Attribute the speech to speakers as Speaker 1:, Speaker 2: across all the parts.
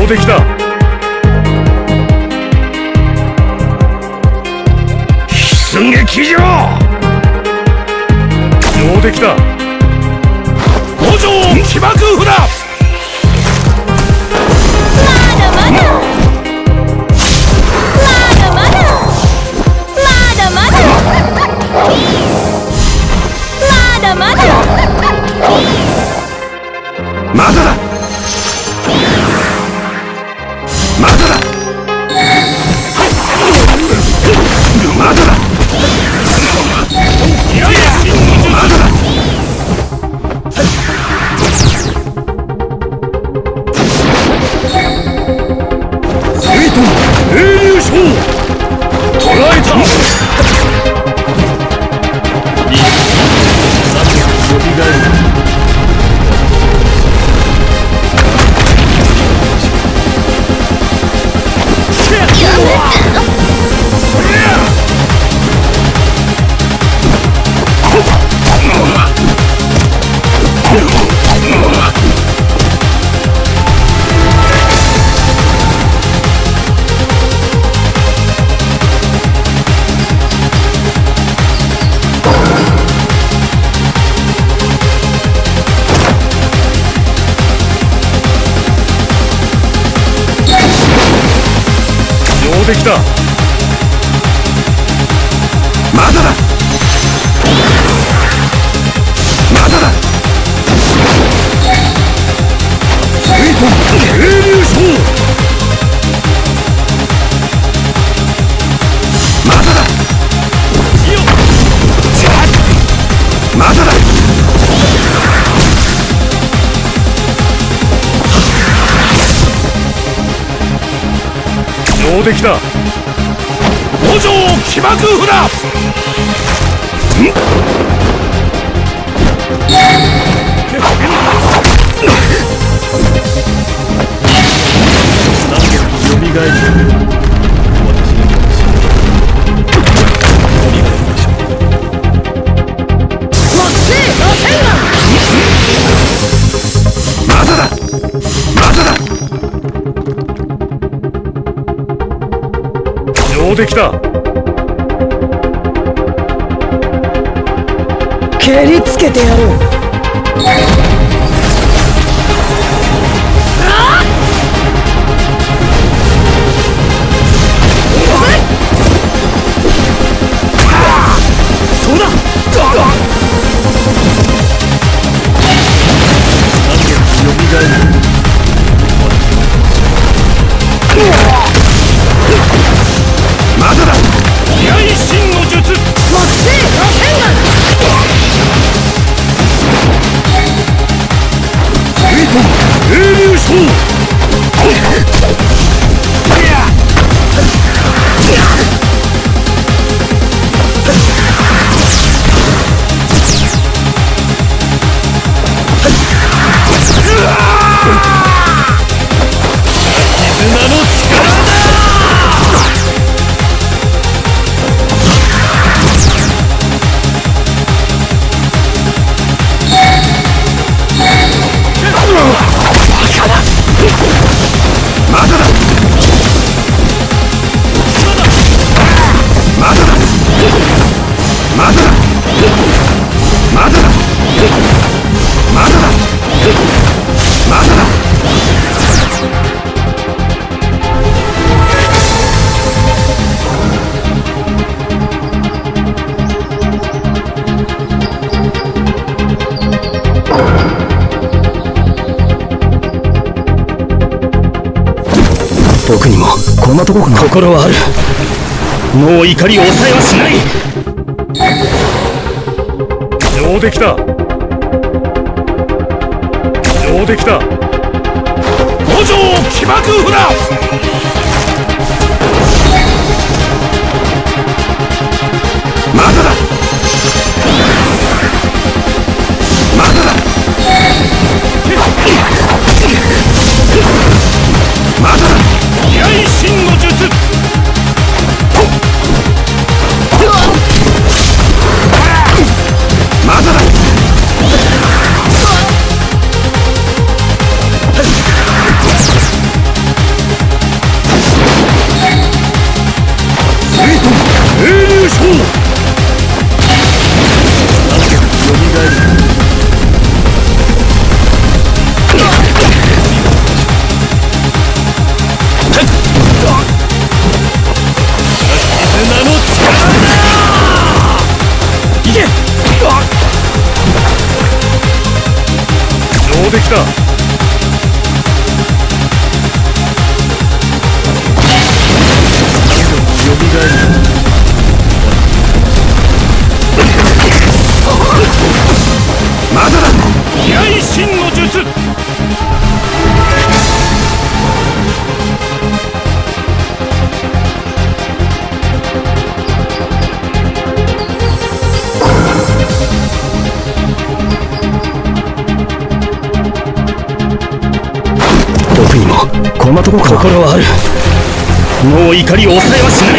Speaker 1: 上出来だ。出撃じゃ。上出来だ。五条起爆符だ。まだだ。まだだ。まだだ。いやいや、まだだ。セイト英雄賞捕らえた。よみがえる。上出来だ。まだだ。まだだ。セイト英雄賞。まだだ。まだだ。上出来だ。五条起爆符だ。よみがえる。私のよみがえりましょう。まだだ。まだだ。上出来だ。
Speaker 2: 蹴りつけてやろう。
Speaker 1: そうだ。よみがえる。まだだ。居合真の術。
Speaker 2: 木星螺旋丸。
Speaker 1: セイト英雄賞。絆の力だ。まだだ。まだだ。まだだ。まだだ。まだだ。まだだ。僕にもこんなとこかな。心はある。もう怒りを抑えはしない。上出来だ。上出来だ。五条起爆符だ。まだだ。まだだ。まだだ。居合真の術。まだだ。 できた。よみがえる。まだだ。居合神の術。僕にもこんなとこか。心はある。もう怒りを抑えはしない。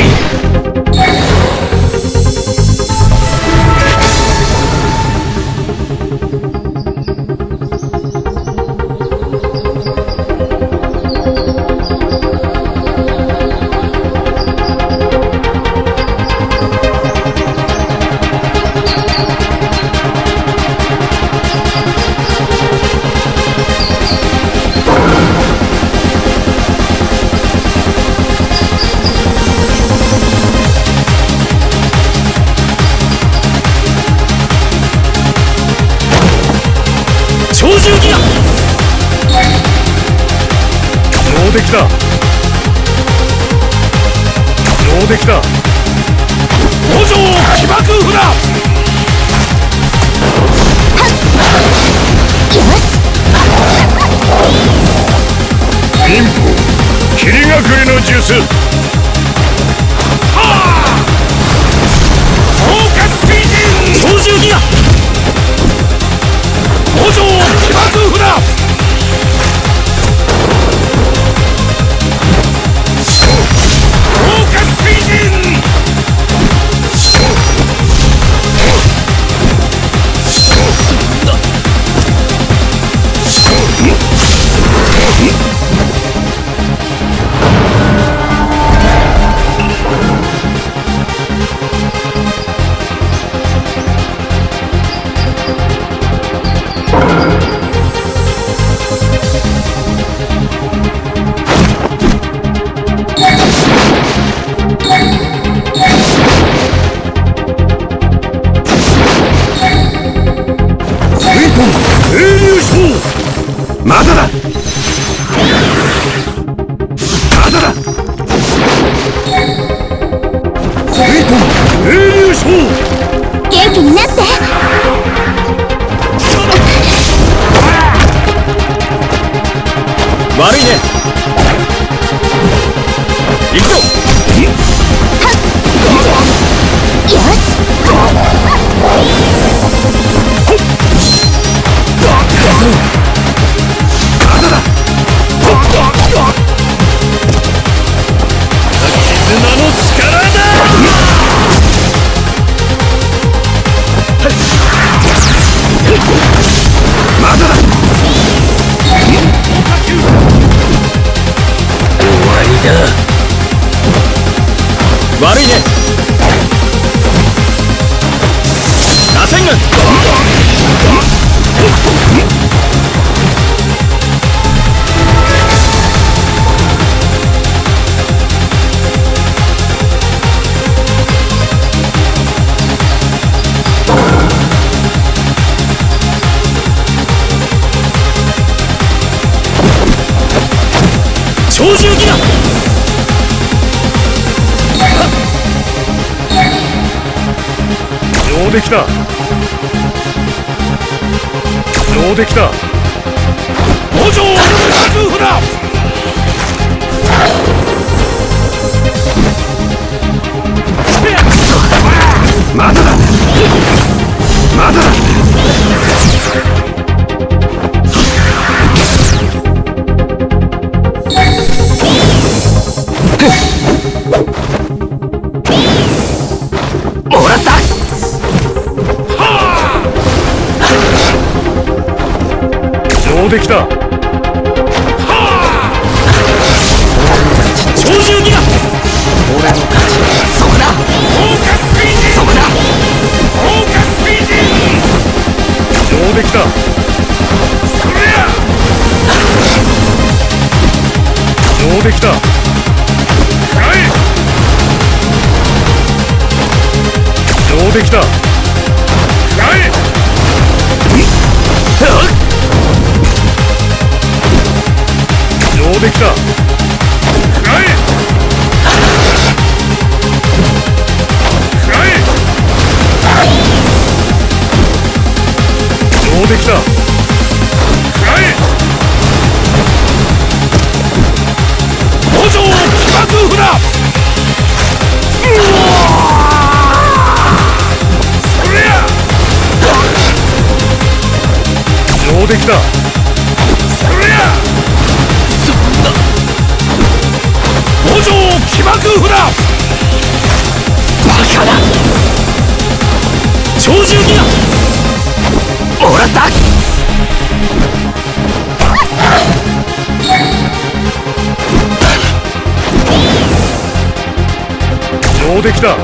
Speaker 1: 超重ギア。上できた。上できた。五条起爆札。忍法霧隠れの術。はあ。フォーカスフィージン。超重ギア。五条起爆札。フォーカスフィージン。まだだ。まだだ。レイトン英雄賞。
Speaker 3: 元気になって。
Speaker 1: 悪いね。行くぞ。
Speaker 3: よし。
Speaker 1: まだだ。絆の力だ。まだだ。終わりだ。悪いね。螺旋丸。超重ギア。上できた。上できた。五条起爆札。まだだ。まだだ。もらった。上できた。超重ギア。俺の勝ち。そこだ。フォーカスフィージン。そこだ。フォーカスフィージン。上できた。そりゃ。上できた。はい。上できた。はい。 できた。食らえ。食らえ。上できた。食らえ。補助起爆フラ。そりゃ上できた。そりゃそんな補助起爆フラ。バカだ。鳥獣ギアもらった。上できた。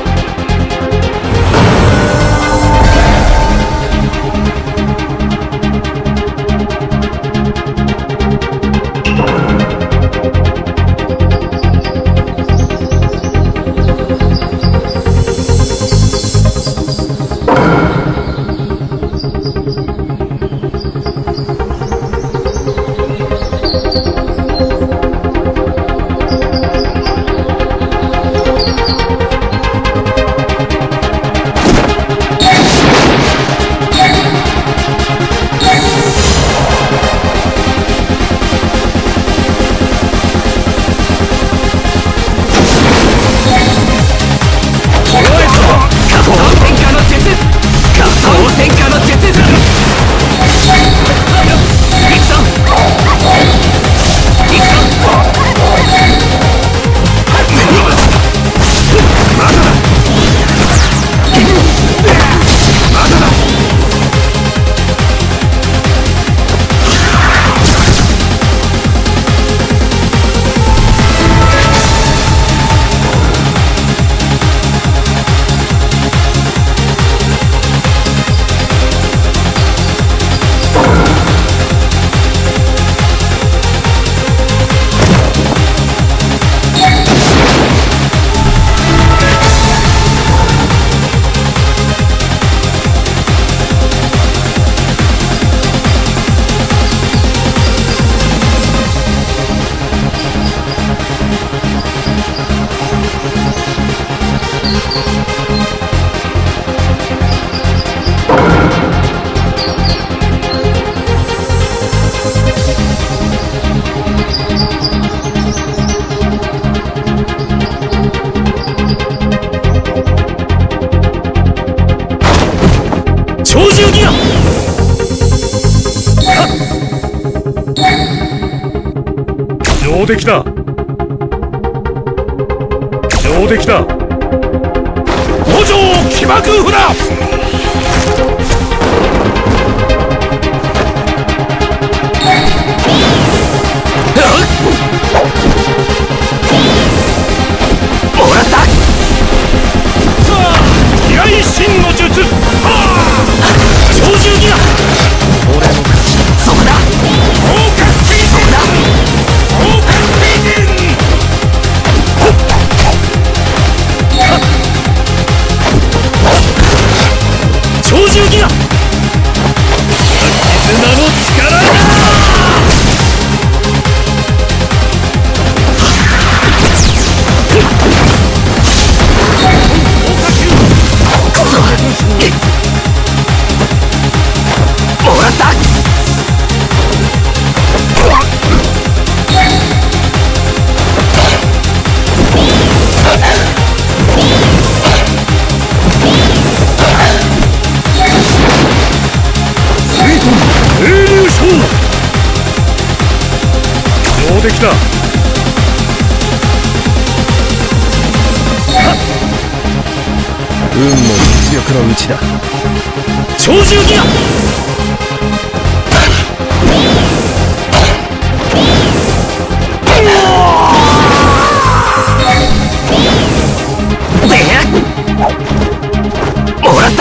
Speaker 1: 鳥獣ギア上できた。上できた。補助起爆フラ。もらった。依頼神の術。鳥獣ギア俺の勝ち。そこだ。フォーカスフィージン。フォーカスフィージン。鳥獣ギア絆の力だ。もらった。英雄将上できた。運も実力のうちだ。鳥獣ギアもらった。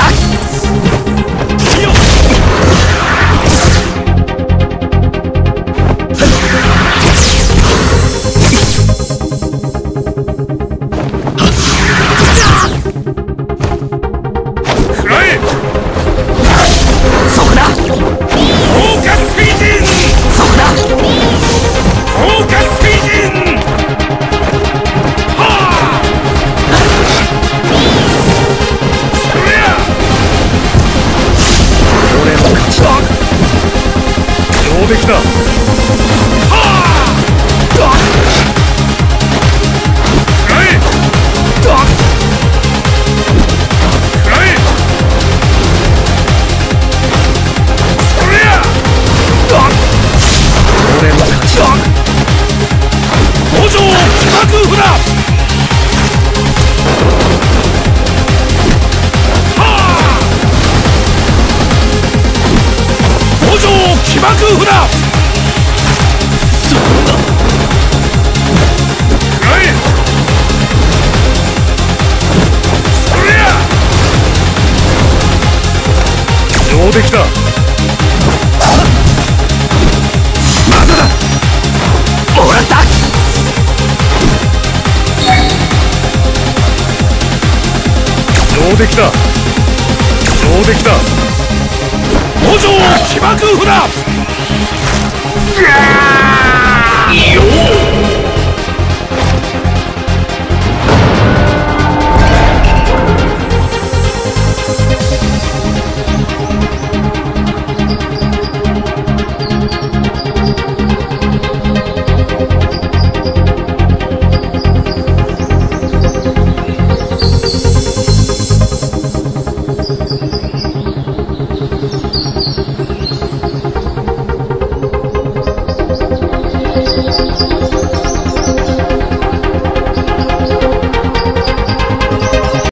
Speaker 1: そこだ。 敵だ。はあ食らえ食らえそりゃ俺の勝ちだ。五条気幕船起爆船そうだ食らえそりゃ上出来だ。まだだもらった上出来だ上出来だ。五条起爆船よー